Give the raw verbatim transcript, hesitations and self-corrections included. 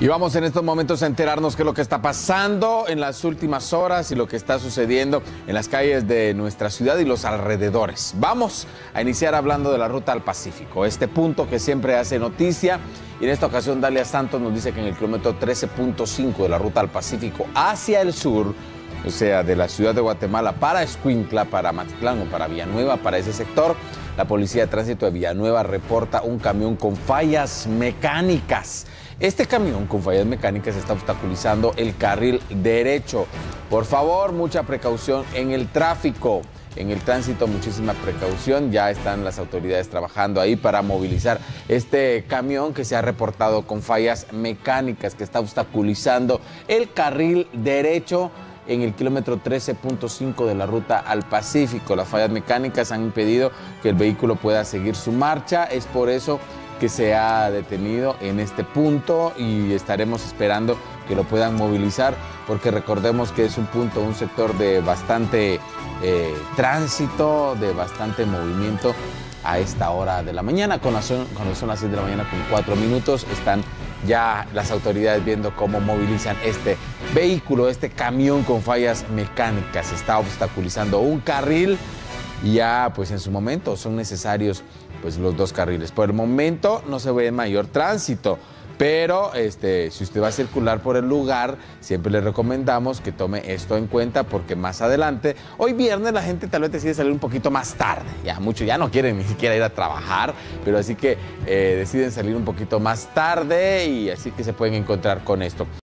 Y vamos en estos momentos a enterarnos qué es lo que está pasando en las últimas horas y lo que está sucediendo en las calles de nuestra ciudad y los alrededores. Vamos a iniciar hablando de la ruta al Pacífico, este punto que siempre hace noticia. Y en esta ocasión Dalia Santos nos dice que en el kilómetro trece punto cinco de la ruta al Pacífico hacia el sur, o sea, de la ciudad de Guatemala para Escuintla, para Matitlán o para Villanueva, para ese sector, la Policía de Tránsito de Villanueva reporta un camión con fallas mecánicas. Este camión con fallas mecánicas está obstaculizando el carril derecho. Por favor, mucha precaución en el tráfico, en el tránsito, muchísima precaución. Ya están las autoridades trabajando ahí para movilizar este camión que se ha reportado con fallas mecánicas, que está obstaculizando el carril derecho en el kilómetro trece punto cinco de la ruta al Pacífico. Las fallas mecánicas han impedido que el vehículo pueda seguir su marcha. Es por eso que se ha detenido en este punto y estaremos esperando que lo puedan movilizar, porque recordemos que es un punto, un sector de bastante eh, tránsito, de bastante movimiento a esta hora de la mañana. Cuando son, cuando son las seis de la mañana con cuatro minutos, están ya las autoridades viendo cómo movilizan este vehículo, este camión con fallas mecánicas. Está obstaculizando un carril y ya pues en su momento son necesarios pues los dos carriles. Por el momento no se ve mayor tránsito, pero este, si usted va a circular por el lugar, siempre le recomendamos que tome esto en cuenta, porque más adelante, hoy viernes, la gente tal vez decide salir un poquito más tarde. Ya muchos ya no quieren ni siquiera ir a trabajar, pero así que eh, deciden salir un poquito más tarde y así que se pueden encontrar con esto.